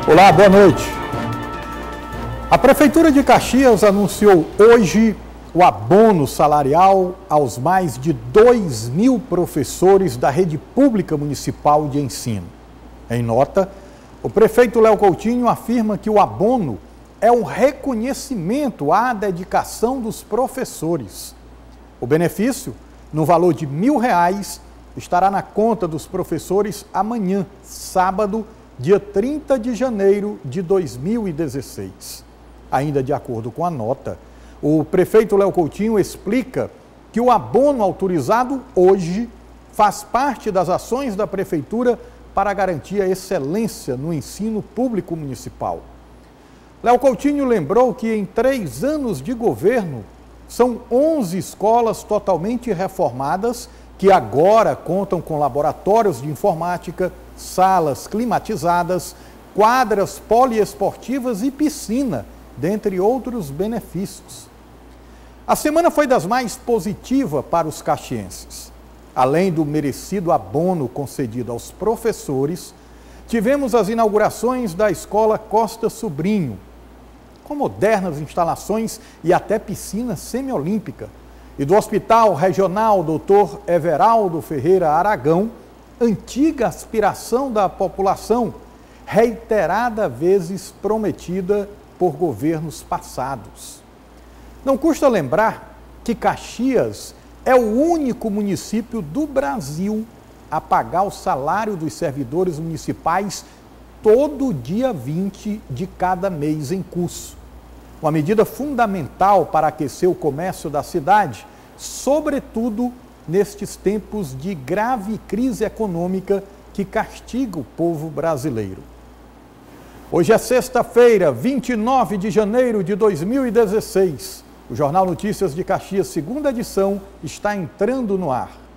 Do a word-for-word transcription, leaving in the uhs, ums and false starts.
Olá, boa noite. A Prefeitura de Caxias anunciou hoje o abono salarial aos mais de dois mil professores da rede pública municipal de ensino. Em nota, o prefeito Léo Coutinho afirma que o abono é um reconhecimento à dedicação dos professores. O benefício, no valor de mil reais, estará na conta dos professores amanhã, sábado, dia trinta de janeiro de dois mil e dezesseis. Ainda de acordo com a nota, o prefeito Léo Coutinho explica que o abono autorizado hoje faz parte das ações da prefeitura para garantir a excelência no ensino público municipal. Léo Coutinho lembrou que em três anos de governo, são onze escolas totalmente reformadas que agora contam com laboratórios de informática, salas climatizadas, quadras poliesportivas e piscina, dentre outros benefícios. A semana foi das mais positivas para os caxienses. Além do merecido abono concedido aos professores, tivemos as inaugurações da Escola Costa Sobrinho, com modernas instalações e até piscina semiolímpica, e do Hospital Regional doutor Everaldo Ferreira Aragão, antiga aspiração da população, reiterada vezes prometida por governos passados. Não custa lembrar que Caxias é o único município do Brasil a pagar o salário dos servidores municipais todo dia vinte de cada mês em curso. Uma medida fundamental para aquecer o comércio da cidade, sobretudo nestes tempos de grave crise econômica que castiga o povo brasileiro. Hoje é sexta-feira, vinte e nove de janeiro de dois mil e dezesseis. O Jornal Notícias de Caxias, segunda edição, está entrando no ar.